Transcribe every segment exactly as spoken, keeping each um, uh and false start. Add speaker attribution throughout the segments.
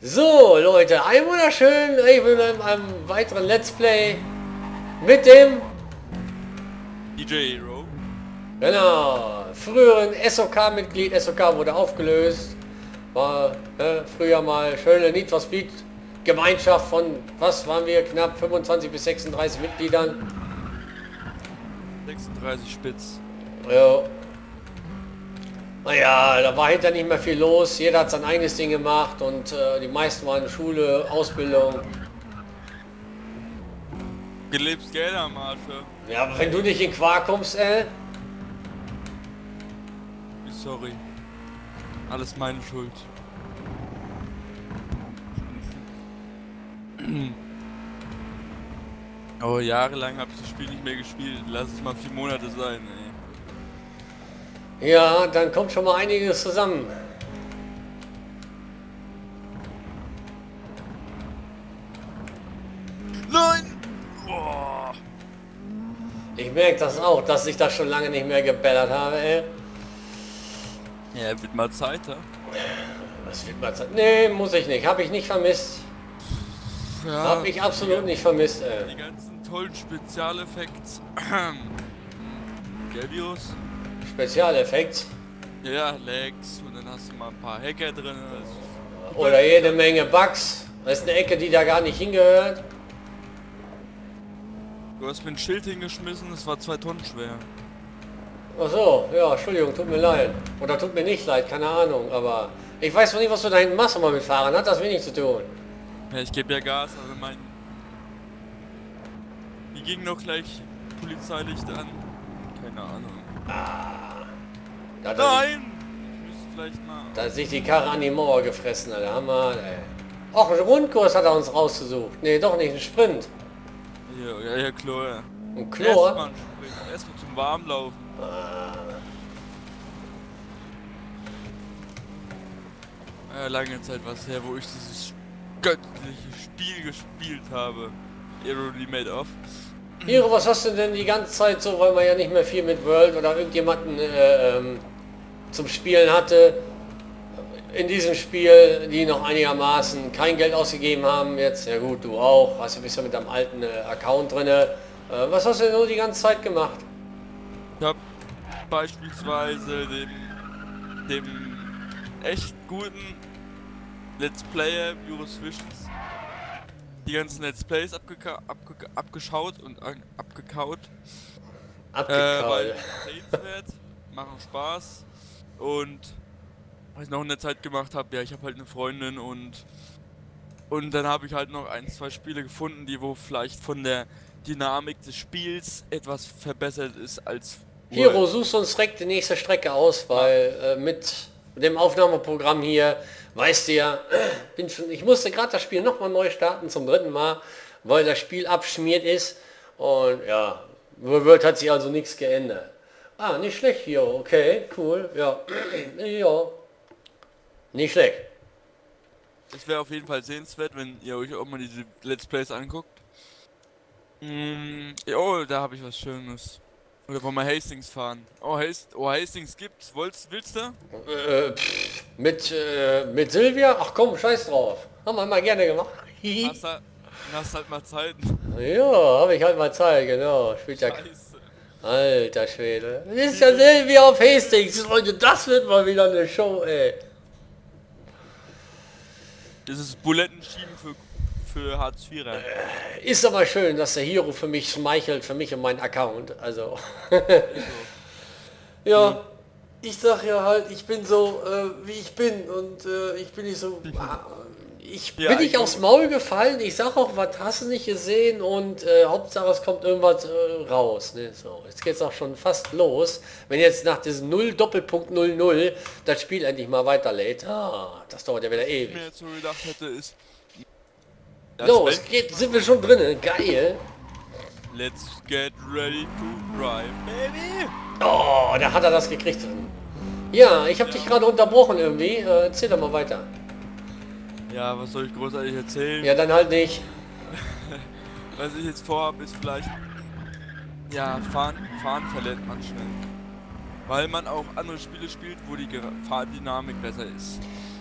Speaker 1: So, Leute, ein wunderschön, ich bin in einem weiteren Let's Play mit dem,
Speaker 2: D J Hero.
Speaker 1: genau, früheren S O K-Mitglied. S O K wurde aufgelöst, war äh, früher mal schöne Need for Speed Gemeinschaft von, was waren wir, knapp fünfundzwanzig bis sechsunddreißig Mitgliedern.
Speaker 2: sechsunddreißig Spitz.
Speaker 1: Ja. Naja, da war hinter nicht mehr viel los, jeder hat sein eigenes Ding gemacht und äh, die meisten waren Schule, Ausbildung.
Speaker 2: Gelebst Geld am Arsch.
Speaker 1: Ja, aber wenn du nicht in Quark kommst, ey.
Speaker 2: Sorry. Alles meine Schuld. Oh, jahrelang habe ich das Spiel nicht mehr gespielt. Lass es mal vier Monate sein, ey.
Speaker 1: Ja, dann kommt schon mal einiges zusammen.
Speaker 2: Nein! Boah.
Speaker 1: Ich merke das auch, dass ich das schon lange nicht mehr gebellert habe, ey.
Speaker 2: Ja, wird mal Zeit, ja?
Speaker 1: Was wird mal Zeit? Nee, muss ich nicht. Habe ich nicht vermisst.
Speaker 2: Ja,
Speaker 1: Habe ich absolut nicht vermisst, ey.
Speaker 2: die ganzen tollen Spezialeffekte. Gelbius.
Speaker 1: Spezialeffekt.
Speaker 2: Ja, Lags und dann hast du mal ein paar Hacker drin.
Speaker 1: Oder jede Menge Bugs. Das ist eine Ecke, die da gar nicht hingehört.
Speaker 2: Du hast mir ein Schild hingeschmissen, das war zwei Tonnen schwer.
Speaker 1: Ach so, ja, Entschuldigung, tut mir leid. Oder tut mir nicht leid, keine Ahnung, aber ich weiß noch nicht, was du da hinten machst, aber mit Fahrern hat das wenig zu tun.
Speaker 2: Ja, ich gebe ja Gas, aber mein... Die ging noch gleich Polizeilicht an. Keine Ahnung.
Speaker 1: Ah, da hat er sich,
Speaker 2: Nein! Ich müsste vielleicht mal...
Speaker 1: da hat sich die Karre an die Mauer gefressen, Alter, Hammer, ey. Och, einen Rundkurs hat er uns rausgesucht. Nee, doch nicht, ein Sprint.
Speaker 2: Ja, ja, ja, Chlor. Ja.
Speaker 1: Ein Chlor?
Speaker 2: Erstmal ein Sprint, erstmal zum Warmlaufen.
Speaker 1: Ah,
Speaker 2: Ja, lange Zeit war es her, wo ich dieses göttliche Spiel gespielt habe. Hero Made Off.
Speaker 1: Hiro, was hast du denn die ganze Zeit so, weil man ja nicht mehr viel mit World oder irgendjemanden äh, ähm, zum Spielen hatte, in diesem Spiel, die noch einigermaßen kein Geld ausgegeben haben, jetzt, ja gut, du auch, hast du bist ja mit deinem alten äh, Account drinne. Äh, was hast du denn so die ganze Zeit gemacht?
Speaker 2: Ich habe beispielsweise dem, dem echt guten Let's Player Virus Visions die ganzen Let's Plays abgeka abge abgeschaut und an abgekaut. Äh, weil sehenswert, machen Spaß und was ich noch in der Zeit gemacht habe, ja, ich habe halt eine Freundin und und dann habe ich halt noch ein, zwei Spiele gefunden, die wo vielleicht von der Dynamik des Spiels etwas verbessert ist als
Speaker 1: Hiro, suchst uns direkt die nächste Strecke aus, weil äh, mit dem Aufnahmeprogramm hier, weißt du ja, bin schon, ich musste gerade das Spiel nochmal neu starten zum dritten Mal, weil das Spiel abschmiert ist und ja, World hat sich also nichts geändert. Ah, nicht schlecht hier, okay, cool, ja, ja, nicht schlecht.
Speaker 2: Es wäre auf jeden Fall sehenswert, wenn ihr euch auch mal diese Let's Plays anguckt. Mm, oh, da habe ich was Schönes. Oder wollen wir Hastings fahren? Oh, Hast oh Hastings gibt's. Wollt's, willst du?
Speaker 1: Äh, pff, mit, äh, mit Silvia? Ach komm, scheiß drauf. Haben wir mal gerne gemacht.
Speaker 2: Hast, halt, hast halt mal Zeit.
Speaker 1: Ja, habe ich halt mal Zeit, genau. Spielt ja...
Speaker 2: Scheiße.
Speaker 1: Alter Schwede. Das ist ja Silvia auf Hastings. Leute, das wird mal wieder eine Show, ey.
Speaker 2: Das ist Bulettenschieben für, für Hartz-Vierer.
Speaker 1: Ist aber schön, dass der Hiro für mich schmeichelt, für mich und meinen Account. Also. Ja, ich sag ja halt, ich bin so, äh, wie ich bin und äh, ich bin nicht so... Ich
Speaker 2: Ja,
Speaker 1: bin nicht
Speaker 2: ich-
Speaker 1: aufs Maul gefallen, ich sag auch, was hast du nicht gesehen und äh, Hauptsache es kommt irgendwas äh, raus. Ne? So, jetzt geht's auch schon fast los. Wenn jetzt nach diesem null Doppelpunkt null null das Spiel endlich mal weiterlädt, ah, das dauert ja wieder
Speaker 2: Was ich
Speaker 1: ewig.
Speaker 2: mir jetzt so gedacht hätte ist... dass
Speaker 1: Los,
Speaker 2: wenn-
Speaker 1: geht, sind wir schon drinnen, geil.
Speaker 2: Let's get ready to drive, baby!
Speaker 1: Oh, da hat er das gekriegt. Ja, ich habe dich gerade unterbrochen irgendwie. Äh, erzähl doch mal weiter.
Speaker 2: Ja, was soll ich großartig erzählen?
Speaker 1: Ja, dann halt nicht.
Speaker 2: Was ich jetzt vorhabe, ist vielleicht... Ja, fahren, fahren verlernt man schnell. Weil man auch andere Spiele spielt, wo die Ger- Fahrdynamik besser ist.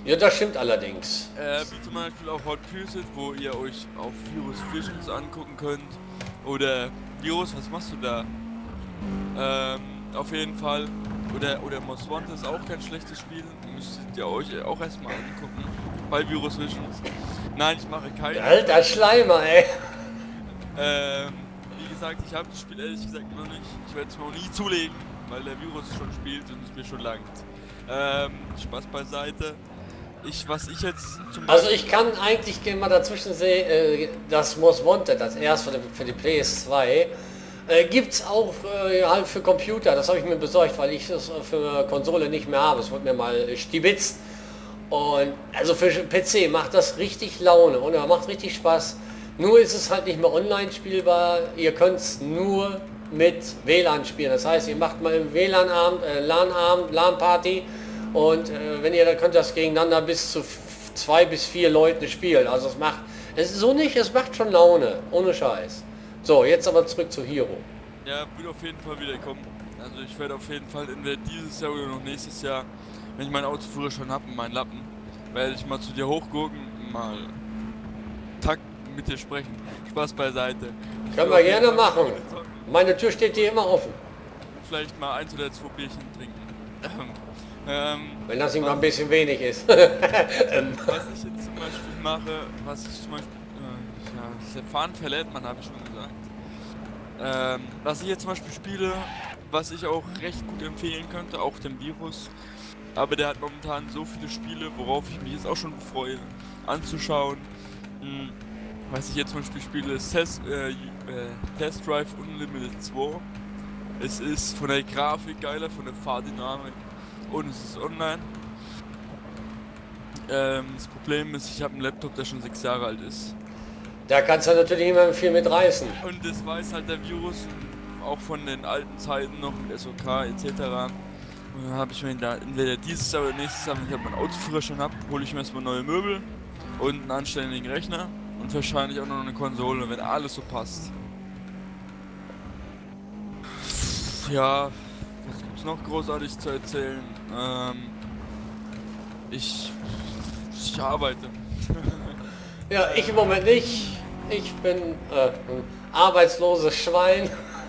Speaker 1: Ja, das stimmt allerdings.
Speaker 2: Äh, wie zum Beispiel auch Hot Pursuit, wo ihr euch auf Virus Visions angucken könnt. Oder Virus, was machst du da? Ähm, auf jeden Fall. Oder, oder Most Wanted ist auch kein schlechtes Spiel. Müsstet ihr euch auch erstmal angucken. Bei Virus Visions. Nein, ich mache keine.
Speaker 1: Alter Schleimer, ey.
Speaker 2: Ähm, wie gesagt, ich habe das Spiel ehrlich gesagt noch nicht. Ich werde es mir auch nie zulegen, weil der Virus schon spielt und es mir schon langt. Ähm, Spaß beiseite. Ich, was ich jetzt zum
Speaker 1: Also ich kann eigentlich gerne mal dazwischen sehen, äh, das Most Wanted, das erst für die, für die P S zwei, äh, gibt es auch äh, halt für Computer. Das habe ich mir besorgt, weil ich das für Konsole nicht mehr habe. Es wurde mir mal stibitzt. Und also für P C macht das richtig Laune und macht richtig Spaß. Nur ist es halt nicht mehr online spielbar. Ihr könnt es nur mit W L A N spielen. Das heißt, ihr macht mal im W L A N-Abend, äh, LAN-Abend, LAN-Party. Und äh, wenn ihr, dann könnt das gegeneinander bis zu zwei bis vier Leuten spielen. Also es macht, es ist so nicht, es macht schon Laune, ohne Scheiß. So, jetzt aber zurück zu Hero.
Speaker 2: Ja, wird auf jeden Fall wieder kommen. Also ich werde auf jeden Fall entweder dieses Jahr oder noch nächstes Jahr, wenn ich meinen Autoführer schon habe und meinen Lappen, werde ich mal zu dir hochgucken, mal Takt mit dir sprechen. Spaß beiseite. Ich
Speaker 1: Können wir gerne machen. Meine Tür steht hier immer offen.
Speaker 2: Vielleicht mal eins oder zwei Bierchen trinken. Ähm,
Speaker 1: Wenn das ihm mal ein bisschen wenig ist.
Speaker 2: was ich jetzt zum Beispiel mache, was ich zum Beispiel, äh, ja, das Fahren verlädt man, habe ich schon gesagt. Ähm, was ich jetzt zum Beispiel spiele, was ich auch recht gut empfehlen könnte, auch dem Virus. Aber der hat momentan so viele Spiele, worauf ich mich jetzt auch schon freue, anzuschauen. Hm, was ich jetzt zum Beispiel spiele, ist Test, äh, äh, Test Drive Unlimited zwei. Es ist von der Grafik geiler, von der Fahrdynamik. Und es ist online. Ähm, das Problem ist, ich habe einen Laptop, der schon sechs Jahre alt ist.
Speaker 1: Da kannst du natürlich immer viel mit reißen.
Speaker 2: Und das weiß halt der Virus, auch von den alten Zeiten noch mit S O K et cetera. Und dann habe ich mir da entweder dieses Jahr oder nächstes Jahr, wenn ich halt meinen Autoführer schon habe, hole ich mir erstmal neue Möbel und einen anständigen Rechner und wahrscheinlich auch noch eine Konsole, wenn alles so passt. Ja, was gibt's noch großartig zu erzählen? Ähm, ich, ich arbeite.
Speaker 1: Ja, ich im Moment nicht. Ich bin äh, ein arbeitsloses Schwein.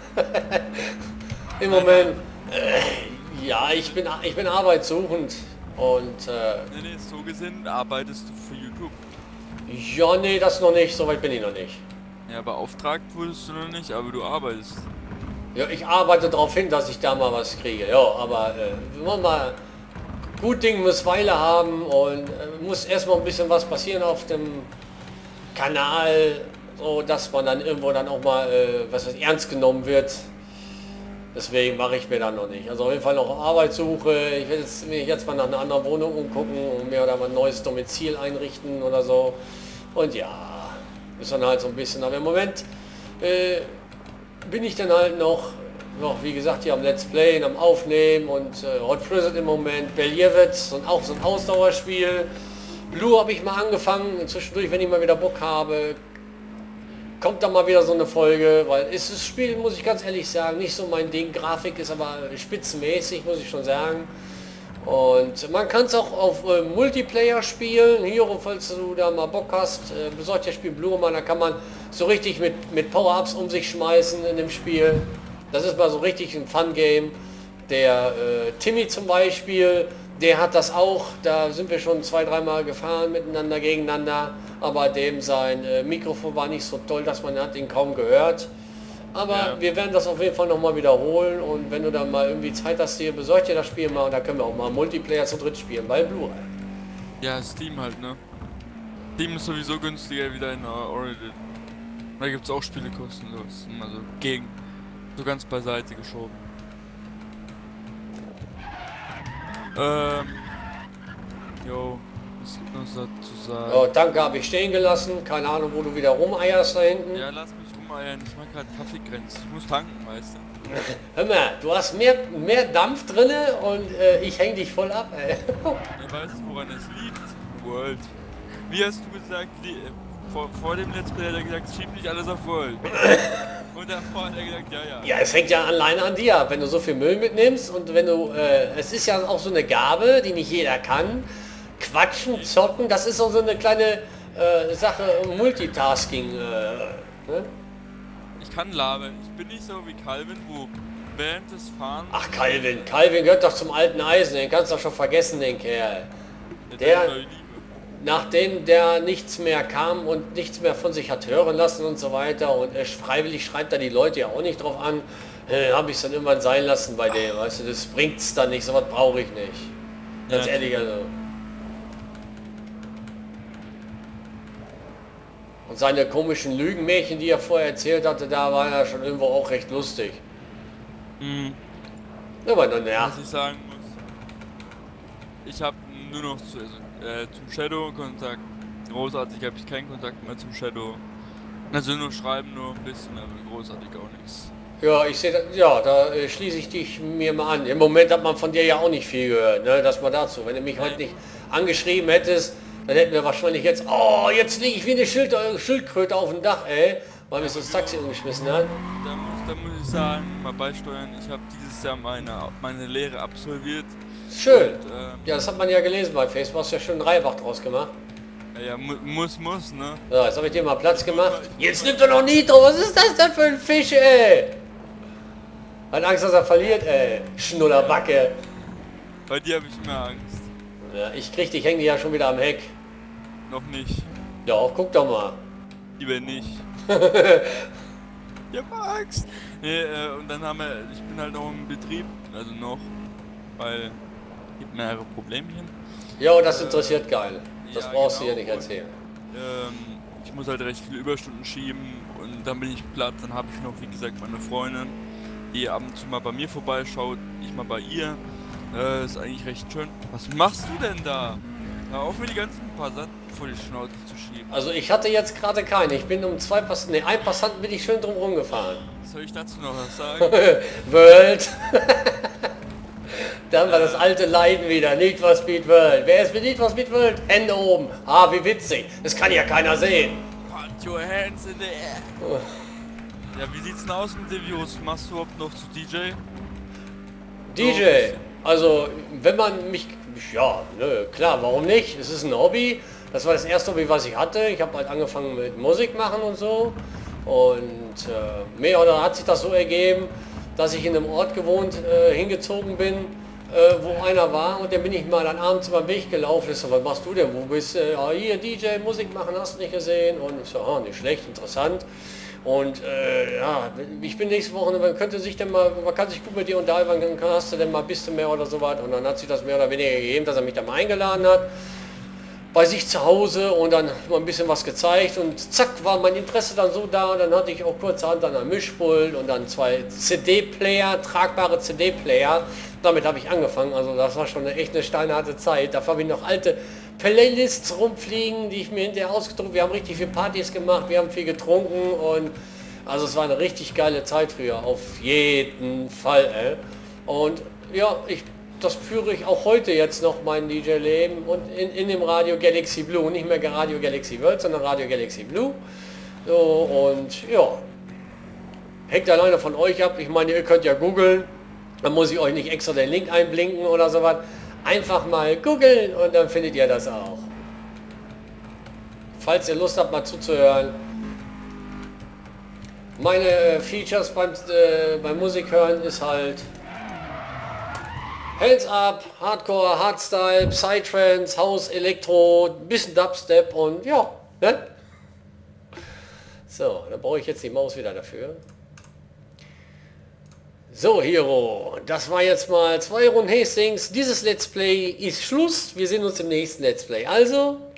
Speaker 1: Im Moment. Äh, ja, ich bin, ich bin arbeitssuchend. Und äh,
Speaker 2: Nee, nee, so gesehen arbeitest du für YouTube.
Speaker 1: ja, nee, das noch nicht. Soweit bin ich noch nicht.
Speaker 2: Ja, beauftragt wurdest du noch nicht, aber du arbeitest.
Speaker 1: Ja, ich arbeite darauf hin, dass ich da mal was kriege. Ja, aber äh, wenn man mal gut Ding muss Weile haben und äh, muss erstmal ein bisschen was passieren auf dem Kanal, so dass man dann irgendwo dann auch mal äh, was weiß, ernst genommen wird. Deswegen mache ich mir dann noch nicht. Also auf jeden Fall noch Arbeitssuche. Ich werde jetzt, mir jetzt mal nach einer anderen Wohnung umgucken und mir oder mal ein neues Domizil einrichten oder so. Und ja, ist dann halt so ein bisschen. Aber im Moment äh, bin ich dann halt noch, noch, wie gesagt, hier am Let's Playen, am Aufnehmen und äh, Hot Pursuit im Moment, Beljevic und auch so ein Ausdauerspiel. Blue habe ich mal angefangen, zwischendurch, wenn ich mal wieder Bock habe, kommt da mal wieder so eine Folge, weil ist das Spiel, muss ich ganz ehrlich sagen, nicht so mein Ding. Grafik ist aber spitzenmäßig, muss ich schon sagen. Und man kann es auch auf äh, Multiplayer spielen. Hier, falls du da mal Bock hast, äh, besorgt das Spiel Blue mal, da kann man so richtig mit, mit Power-Ups um sich schmeißen in dem Spiel. Das ist mal so richtig ein Fun-Game. Der äh, Timmy zum Beispiel, der hat das auch, da sind wir schon zwei, dreimal gefahren miteinander, gegeneinander, aber dem sein äh, Mikrofon war nicht so toll, dass man hat ihn kaum gehört. Aber ja, wir werden das auf jeden Fall nochmal wiederholen und wenn du dann mal irgendwie Zeit hast, dir besorgt dir das Spiel mal und da können wir auch mal Multiplayer zu dritt spielen, bei Blu-ray.
Speaker 2: Ja, Steam halt, ne? Steam ist sowieso günstiger wieder in Origin. Da gibt es auch Spiele kostenlos, also gegen, so ganz beiseite geschoben. Ähm, jo, was gibt noch dazu sagen?
Speaker 1: Oh, danke, habe ich stehen gelassen, keine Ahnung, wo du wieder rumeierst da hinten.
Speaker 2: Ja, lass mich rumeiern, ich mach gerade Kaffeegrenze, ich muss tanken, weißt du.
Speaker 1: Hör mal, du hast mehr, mehr Dampf drinne und äh, ich häng dich voll ab, ey.
Speaker 2: Ja, weißt du, woran es liegt? World. Wie hast du gesagt, die, vor, vor dem Let's Play hat er gesagt, schieb nicht alles auf World. Und davor hat er gesagt, ja, ja.
Speaker 1: Ja, es hängt ja alleine an dir ab, wenn du so viel Müll mitnimmst und wenn du, äh, es ist ja auch so eine Gabe, die nicht jeder kann. Quatschen, zocken, das ist auch so eine kleine äh, Sache, Multitasking. Äh, ne?
Speaker 2: Ich kann labern. Ich bin nicht so wie Calvin, wo während des Fahrens...
Speaker 1: Ach, Calvin. Calvin gehört doch zum alten Eisen. Den kannst du doch schon vergessen, den Kerl. Der, nachdem der nichts mehr kam und nichts mehr von sich hat hören lassen und so weiter und er freiwillig schreibt da die Leute ja auch nicht drauf an, äh, habe ich es dann irgendwann sein lassen bei dem. Weißt du, das bringt's dann nicht. Sowas brauche ich nicht. Ganz ja, ehrlich, also. Und seine komischen Lügenmärchen, die er vorher erzählt hatte, da war er schon irgendwo auch recht lustig.
Speaker 2: Mhm.
Speaker 1: Aber dann, ja.
Speaker 2: Was ich sagen muss, ich habe nur noch zu, also, äh, zum Shadow Kontakt. Großartig habe ich keinen Kontakt mehr zum Shadow. Also nur schreiben, nur ein bisschen, aber großartig auch nichts.
Speaker 1: Ja, ich sehe, ja, da äh, schließe ich dich mir mal an. Im Moment hat man von dir ja auch nicht viel gehört, ne? Das mal dazu. Wenn du mich heute nicht angeschrieben hättest, dann hätten wir wahrscheinlich jetzt, oh, jetzt liege ich wie eine Schild, Schildkröte auf dem Dach, ey, weil mir so das Taxi umgeschmissen hat.
Speaker 2: Da muss, da muss ich sagen, mal beisteuern, ich habe dieses Jahr meine, meine Lehre absolviert.
Speaker 1: Schön.
Speaker 2: Und, ähm,
Speaker 1: ja, das hat man ja gelesen bei Facebook, hast ja schon Dreifach draus gemacht.
Speaker 2: Ja, ja mu muss, muss, ne?
Speaker 1: So, jetzt habe ich dir mal Platz gemacht. Jetzt nimmt er noch Nitro, was ist das denn für ein Fisch, ey? Hat Angst, dass er verliert, ey. Schnullerbacke.
Speaker 2: Bei dir habe ich immer Angst.
Speaker 1: Ja, ich krieg dich, hänge ja schon wieder am Heck.
Speaker 2: Noch nicht.
Speaker 1: Ja, guck doch mal.
Speaker 2: Lieber nicht. Ich hab Angst. Nee, äh, und dann haben wir, ich bin halt noch im Betrieb, also noch, weil es gibt mehrere Problemchen.
Speaker 1: Ja, das interessiert äh, geil. Das
Speaker 2: ja,
Speaker 1: brauchst
Speaker 2: genau.
Speaker 1: du hier nicht erzählen.
Speaker 2: Und, ähm, ich muss halt recht viele Überstunden schieben und dann bin ich platt. Dann habe ich noch, wie gesagt, meine Freundin, die ab und zu mal bei mir vorbeischaut, ich mal bei ihr. Äh, ist eigentlich recht schön. Was machst du denn da? Hör auf, mir die ganzen Passanten vor die Schnauze zu schieben.
Speaker 1: Also ich hatte jetzt gerade keine. Ich bin um zwei Passanten, ne, ein Passanten bin ich schön drum rumgefahren.
Speaker 2: Soll ich dazu noch was sagen?
Speaker 1: World. Da haben wir das alte Leiden wieder. Need for Speed World. Wer ist mit Need for Speed World? Hände oben. Ah, wie witzig. Das kann ja keiner sehen.
Speaker 2: Put your hands in the air. Oh. Ja, wie sieht's denn aus mit dem Virus? Machst du überhaupt noch zu D J?
Speaker 1: D J? Also, wenn man mich... Ja, ne, klar, warum nicht? Es ist ein Hobby. Das war das erste Hobby, was ich hatte. Ich habe halt angefangen mit Musik machen und so. Und äh, mehr oder hat sich das so ergeben, dass ich in einem Ort gewohnt, äh, hingezogen bin, äh, wo einer war. Und dann bin ich mal dann abends über den Weg gelaufen. Ich so, was machst du denn? Wo bist du? Äh, ja, hier, D J, Musik machen, hast du nicht gesehen? Und ich so, ah, nicht schlecht, interessant. Und äh, ja, ich bin nächste Woche, man könnte sich denn mal, man kann sich gut mit dir unterhalten, wann hast du denn mal ein bisschen mehr oder so was. Und dann hat sich das mehr oder weniger gegeben, dass er mich da mal eingeladen hat, bei sich zu Hause und dann mal ein bisschen was gezeigt und zack war mein Interesse dann so da und dann hatte ich auch kurzerhand dann ein Mischpult und dann zwei C D-Player, tragbare C D-Player. Damit habe ich angefangen, also das war schon eine echt eine steinharte Zeit. Da habe ich noch alte Playlists rumfliegen, die ich mir hinterher ausgedruckt. Wir haben richtig viel Partys gemacht, wir haben viel getrunken und also es war eine richtig geile Zeit früher, auf jeden Fall. Ey. Und ja, ich, das führe ich auch heute jetzt noch mein D J-Leben und in, in dem Radio Galaxy Blue, nicht mehr Radio Galaxy World, sondern Radio Galaxy Blue. So, und ja, hängt alleine von euch ab. Ich meine, ihr könnt ja googeln, dann muss ich euch nicht extra den Link einblinken oder sowas. Einfach mal googeln und dann findet ihr das auch. Falls ihr Lust habt, mal zuzuhören. Meine äh, Features beim, äh, beim Musik hören ist halt Hands Up, Hardcore, Hardstyle, Psytrance, House, Elektro, bisschen Dubstep und ja. Ne? So, dann brauche ich jetzt die Maus wieder dafür. So, Hero, das war jetzt mal zwei Runden Hastings. Dieses Let's Play ist Schluss. Wir sehen uns im nächsten Let's Play. Also,